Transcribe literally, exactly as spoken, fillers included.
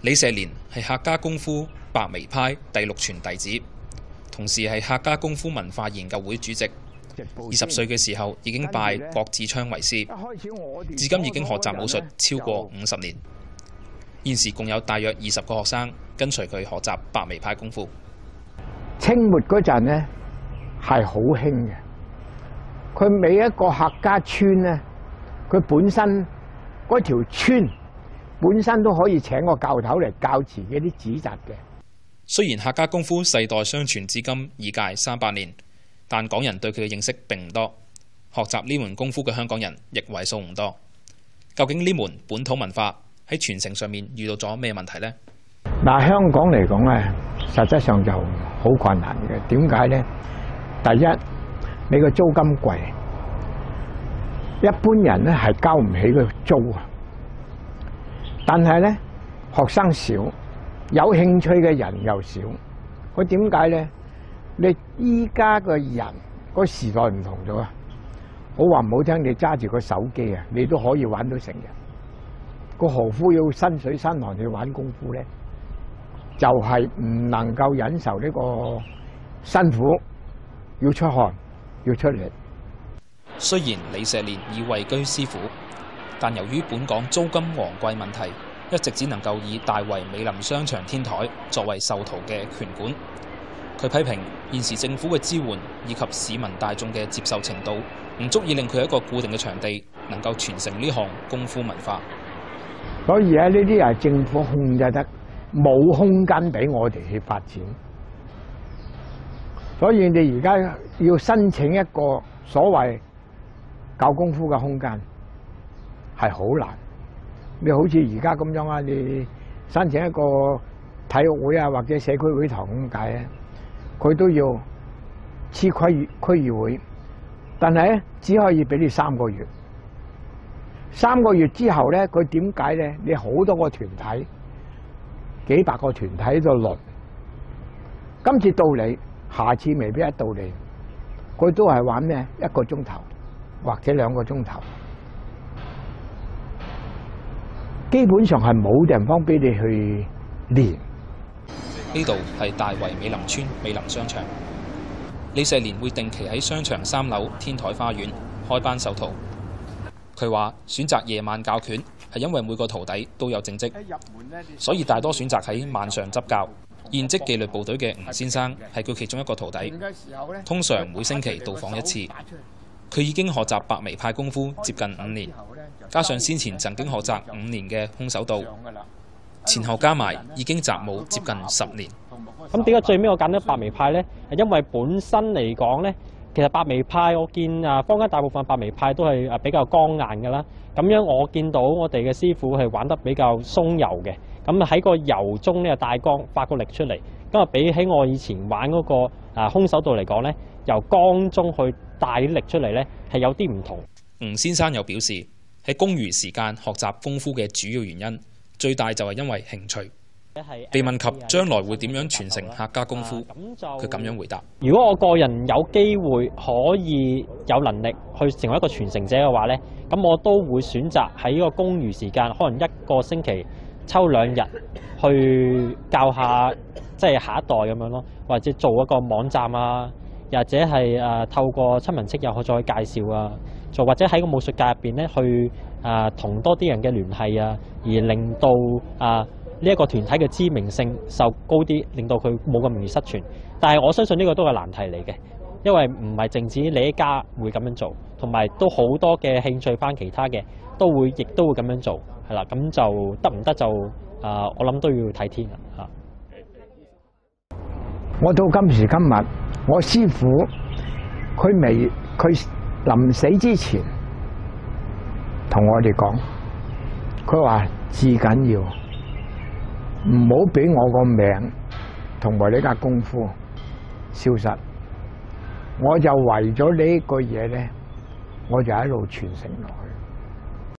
李石蓮係客家功夫白眉派第六傳弟子，同時係客家功夫文化研究會主席。二十歲嘅時候已經拜郭志昌為師，至今已經學習武術超過五十年。現時共有大約二十個學生跟隨佢學習白眉派功夫。 清末嗰陣呢係好興嘅，佢每一個客家村呢，佢本身嗰條村本身都可以請個教頭嚟教自己啲子侄嘅。 雖然客家功夫世代相傳至今已屆三百年，但港人對佢嘅認識並唔多，學習呢門功夫嘅香港人亦為數唔多。究竟呢門本土文化喺傳承上面遇到咗咩問題呢？ 嗱，香港嚟講咧，實質上就好困難嘅。點解咧？第一，你個租金貴，一般人咧係交唔起個租啊。但係咧，學生少，有興趣嘅人又少。佢點解咧？你依家個人個時代唔同咗啊！好話唔好聽，你揸住個手機啊，你都可以玩到成日。個何夫要身水身汗去玩功夫咧，就係唔能夠忍受呢個辛苦，要出汗，要出力。 雖然李石蓮已位居師府，但由於本港租金昂貴問題，一直只能夠以大圍美林商場天台作為授徒嘅拳館。佢批評現時政府嘅支援以及市民大眾嘅接受程度，唔足以令佢一個固定嘅場地能夠傳承呢項功夫文化。 所以咧，呢啲係政府控制得冇空間俾我哋去發展。所以你而家要申請一個所謂教功夫嘅空間係好難。你好似而家咁樣啊，你申請一個體育會啊，或者社區會堂咁解咧，佢都要黐區區議會，但係咧只可以俾你三個月。三個月之後咧，佢點解咧？你好多個團體，幾百個團體喺度輪，今次到你，下次未必一到你，佢都係玩咩？一個鐘頭或者兩個鐘頭，基本上係冇地方俾你去練。 呢度係大圍美林村美林商場，李石蓮會定期喺商場三樓天台花園開班授徒。佢話選擇夜晚教拳係因為每個徒弟都有正職，所以大多選擇喺晚上執教。現職紀律部隊嘅吳先生係佢其中一個徒弟，通常每星期到訪一次。佢已經學習白眉派功夫接近五年，加上先前曾經學習五年嘅空手道，前後加埋已經習武接近十年。 咁點解最尾我揀咗白眉派呢？係因為本身嚟講呢，其實白眉派我見啊，坊間大部分白眉派都係啊比較剛硬嘅啦。咁樣我見到我哋嘅師傅係玩得比較鬆柔嘅，咁喺個柔中呢帶剛發個力出嚟。咁啊比起我以前玩嗰個啊空手道嚟講呢，由剛中去帶力出嚟呢係有啲唔同。 吳先生又表示喺公餘時間學習功夫嘅主要原因，最大就係因為興趣。被問及將來會點樣傳承客家功夫，佢咁樣回答： 如果我個人有機會可以有能力去成為一個傳承者嘅話呢，咁我都會選擇喺呢個公餘時間，可能一個星期抽兩日去教下即係下一代咁樣咯，或者做一個網站啊，或者係誒透過親朋戚友去再介紹啊，做或者喺個武術界入邊咧去誒同多啲人嘅聯繫啊，而令到啊呢一個團體嘅知名性受高啲，令到佢冇咁容易失傳。但係我相信呢個都係難題嚟嘅，因為唔係淨止你一家會咁樣做，同埋都好多嘅興趣班其他嘅都會亦都會咁樣做，係啦，咁就得唔得就啊，我諗都要睇天啦嚇。 我到今時今日，我師父佢未佢臨死之前同我哋講，佢話至緊要唔好俾我個名同埋呢家功夫消失。我就為咗呢句嘢咧，我就一路傳承落去。